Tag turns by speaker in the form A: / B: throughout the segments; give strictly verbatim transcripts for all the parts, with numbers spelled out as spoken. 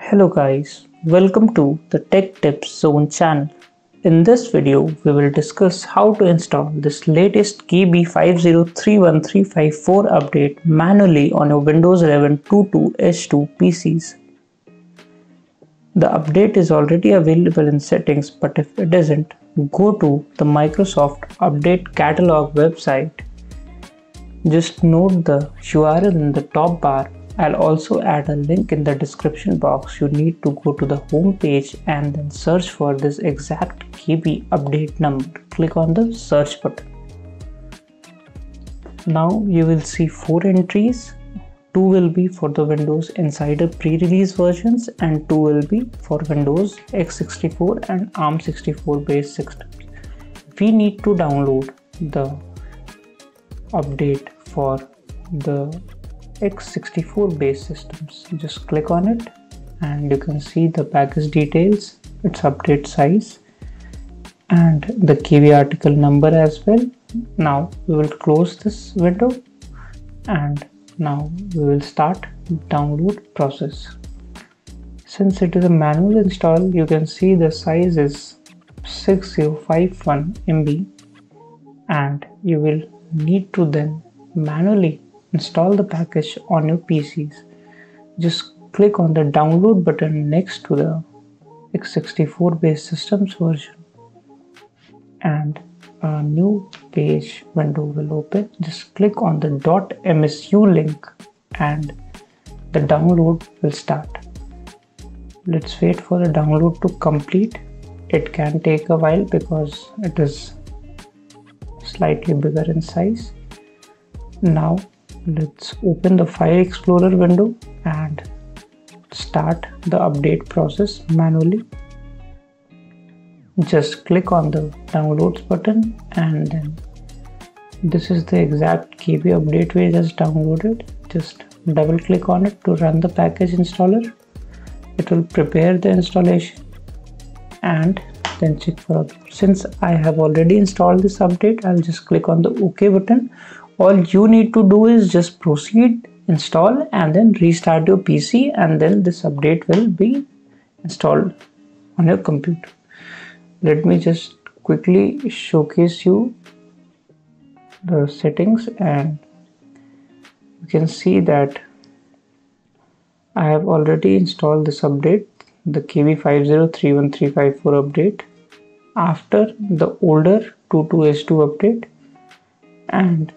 A: Hello guys, welcome to the Tech Tips Zone channel. In this video, we will discuss how to install this latest K B five zero three one three five four update manually on your Windows eleven twenty-two H two P Cs. The update is already available in settings, but if it isn't, go to the Microsoft Update Catalog website. Just note the U R L in the top bar. I'll also add a link in the description box. You need to go to the home page and then search for this exact K B update number. Click on the search button. Now you will see four entries. Two will be for the Windows Insider pre-release versions and two will be for Windows x sixty-four and ARM sixty-four based systems. We need to download the update for the x sixty-four based systems. Just click on it and you can see the package details, its update size and the K B article number as well. Now we will close this window and now we will start download process. Since it is a manual install, you can see the size is six thousand fifty-one megabytes and you will need to then manually install the package on your P Cs. Just click on the download button next to the x sixty-four based systems version and a new page window will open. Just click on the .msu link and the download will start. Let's wait for the download to complete. It can take a while because it is slightly bigger in size. Now let's open the File Explorer window and start the update process manually. Just click on the downloads button and then this is the exact K B update we just downloaded. Just double click on it to run the package installer. It will prepare the installation and then check for update. Since I have already installed this update, I'll just click on the OK button. All you need to do is just proceed, install and then restart your P C and then this update will be installed on your computer. Let me just quickly showcase you the settings and you can see that I have already installed this update, the K B five zero three one three five four update after the older twenty-two H two update, and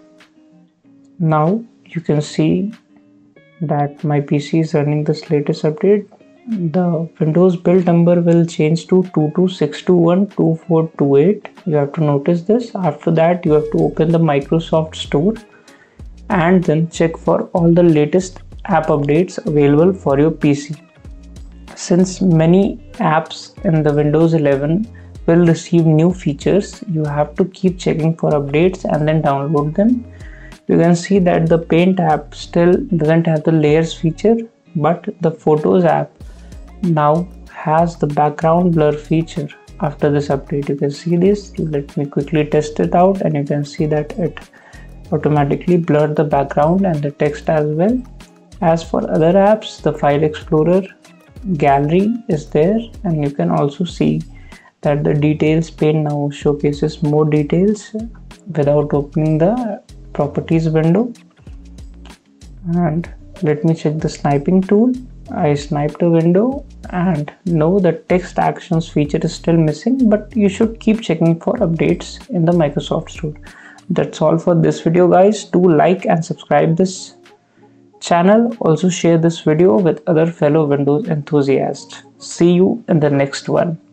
A: now you can see that my P C is running this latest update. The Windows build number will change to two two six two one two four two eight. You have to notice this. After that, you have to open the Microsoft Store and then check for all the latest app updates available for your P C. Since many apps in the Windows eleven will receive new features, you have to keep checking for updates and then download them. You can see that the Paint app still doesn't have the layers feature, but the Photos app now has the background blur feature after this update. You can see this. Let me quickly test it out and you can see that it automatically blurred the background and the text as well. As for other apps, the File Explorer gallery is there and you can also see that the details pane now showcases more details without opening the properties window. And let me check the sniping tool. I sniped a window and no, the text actions feature is still missing, but you should keep checking for updates in the Microsoft Store. That's all for this video guys. Do like and subscribe this channel. Also share this video with other fellow Windows enthusiasts. See you in the next one.